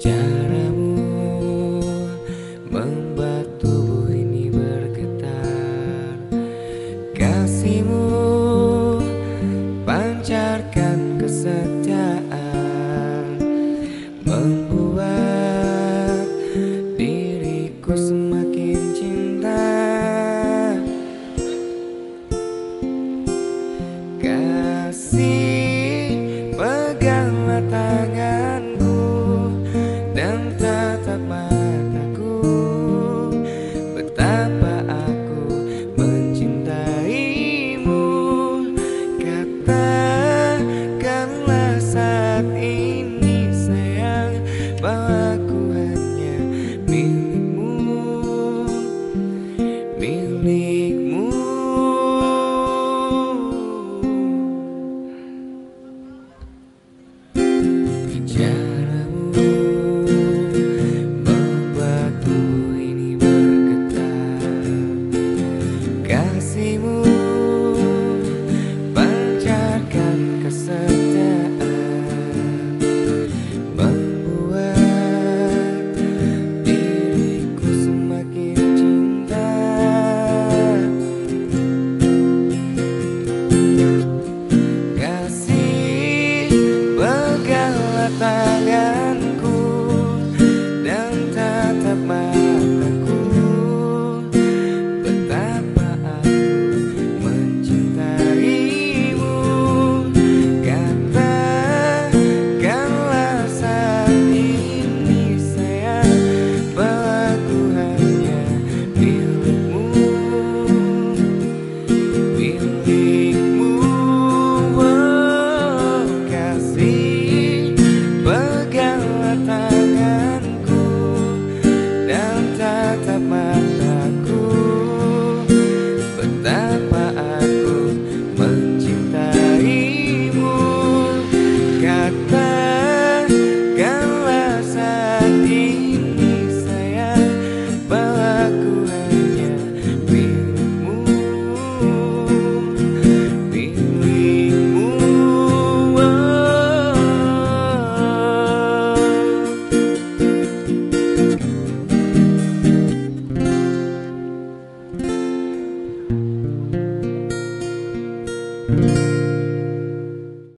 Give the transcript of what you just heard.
Caramu membuat tubuh ini bergetar. Kasihmu pancarkan kesetiaan, membuat diriku semakin cinta. Kasih, peganglah tanganku dan tatap mataku. Betapa aku mencintaimu. Katakanlah saat ini sayang, bahwa aku hanya milikmu, milikmu. Caramu membuat tubuh ini bergetar. Kasihmu pancarkan kesetiaan, membuat diriku semakin cinta. Kasih, peganglah tanganku dan tatap mataku. Betapa aku mencintaimu. Katakanlah saat ini sayang, bahwa aku hanya milikmu, milikmu. Oh, kasih, peganglah tanganku dan tatap mataku. Betapa aku mencintaimu. Kata